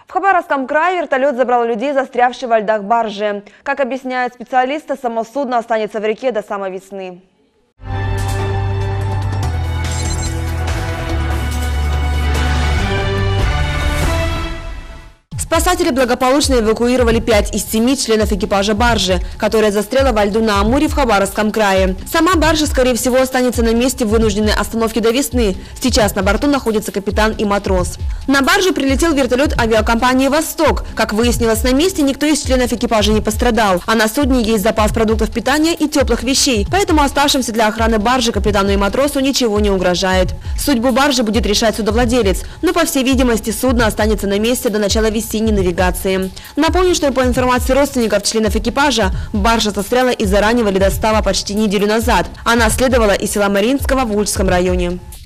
В Хабаровском крае вертолет забрал людей, застрявших во льдах баржи. Как объясняют специалисты, само судно останется в реке до самой весны. Спасатели благополучно эвакуировали 5 из 7 членов экипажа баржи, которая застряла во льду на Амуре в Хабаровском крае. Сама баржа, скорее всего, останется на месте вынужденной остановки до весны. Сейчас на борту находится капитан и матрос. На баржу прилетел вертолет авиакомпании «Восток». Как выяснилось, на месте никто из членов экипажа не пострадал. А на судне есть запас продуктов питания и теплых вещей. Поэтому оставшимся для охраны баржи капитану и матросу ничего не угрожает. Судьбу баржи будет решать судовладелец. Но, по всей видимости, судно останется на месте до начала весенней навигации. Напомню, что по информации родственников членов экипажа, баржа застряла из-за раннего ледостава почти неделю назад. Она следовала из села Маринского в Ульском районе.